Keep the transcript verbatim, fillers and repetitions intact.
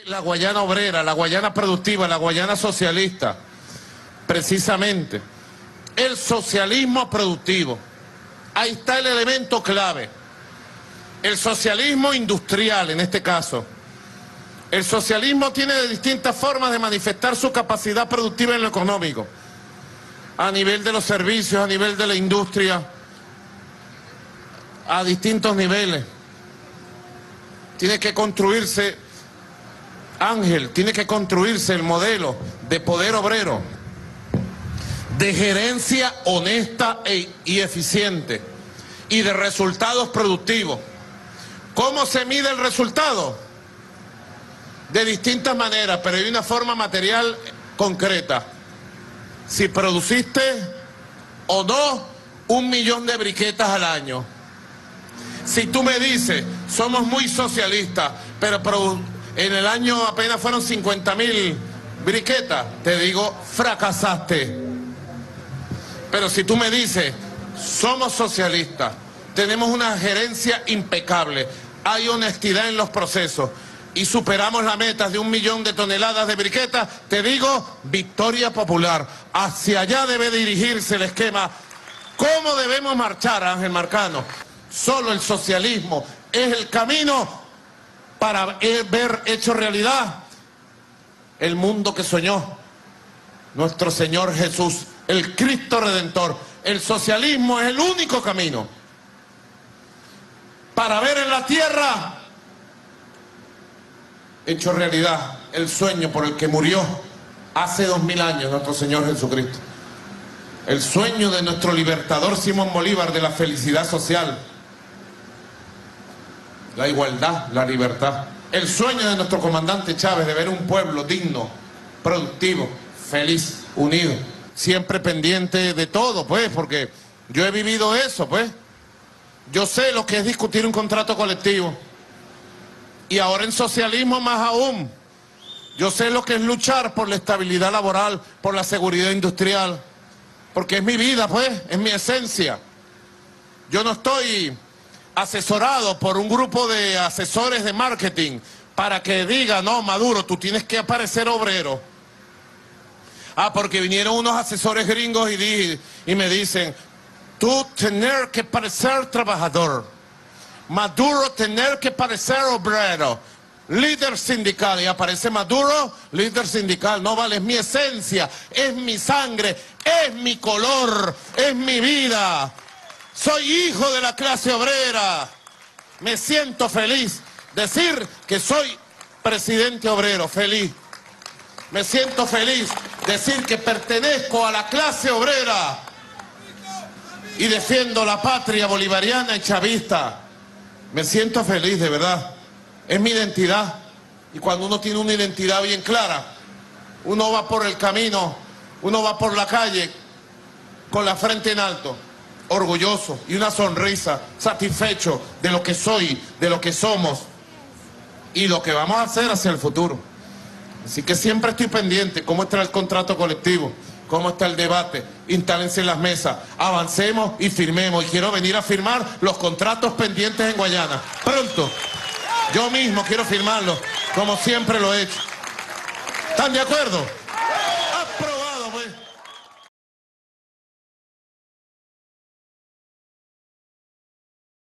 La Guayana obrera, la Guayana productiva, la Guayana socialista, precisamente, el socialismo productivo. Ahí está el elemento clave. El socialismo industrial, en este caso. El socialismo tiene distintas formas de manifestar su capacidad productiva en lo económico, a nivel de los servicios, a nivel de la industria, a distintos niveles. Tiene que construirse, Ángel, tiene que construirse el modelo de poder obrero, de gerencia honesta e, y eficiente, y de resultados productivos. ¿Cómo se mide el resultado? De distintas maneras, pero hay una forma material concreta. Si produciste o no un millón de briquetas al año. Si tú me dices, somos muy socialistas, pero en el año apenas fueron cincuenta mil briquetas, te digo, fracasaste. Pero si tú me dices, somos socialistas, tenemos una gerencia impecable, hay honestidad en los procesos y superamos la meta de un millón de toneladas de briquetas, te digo, victoria popular. Hacia allá debe dirigirse el esquema. ¿Cómo debemos marchar, Ángel Marcano? Solo el socialismo es el camino para ver hecho realidad el mundo que soñó nuestro Señor Jesús, el Cristo Redentor. El socialismo es el único camino para ver en la tierra hecho realidad el sueño por el que murió hace dos mil años nuestro Señor Jesucristo. El sueño de nuestro libertador Simón Bolívar de la felicidad social, la igualdad, la libertad. El sueño de nuestro comandante Chávez de ver un pueblo digno, productivo, feliz, unido. Siempre pendiente de todo, pues, porque yo he vivido eso, pues. Yo sé lo que es discutir un contrato colectivo. Y ahora en socialismo más aún. Yo sé lo que es luchar por la estabilidad laboral, por la seguridad industrial. Porque es mi vida, pues, es mi esencia. Yo no estoy asesorado por un grupo de asesores de marketing para que diga, no, Maduro, tú tienes que aparecer obrero. Ah, porque vinieron unos asesores gringos y, di, y me dicen, tú tener que parecer trabajador, Maduro tener que parecer obrero, líder sindical, y aparece Maduro, líder sindical. No vale, es mi esencia, es mi sangre, es mi color, es mi vida. Soy hijo de la clase obrera. Me siento feliz. Decir que soy presidente obrero, feliz. Me siento feliz. Decir que pertenezco a la clase obrera y defiendo la patria bolivariana y chavista. Me siento feliz, de verdad. Es mi identidad. Y cuando uno tiene una identidad bien clara, uno va por el camino, uno va por la calle con la frente en alto, orgulloso y una sonrisa, satisfecho de lo que soy, de lo que somos y lo que vamos a hacer hacia el futuro. Así que siempre estoy pendiente, cómo está el contrato colectivo, cómo está el debate, instálense en las mesas, avancemos y firmemos. Y quiero venir a firmar los contratos pendientes en Guayana. Pronto, yo mismo quiero firmarlos, como siempre lo he hecho. ¿Están de acuerdo?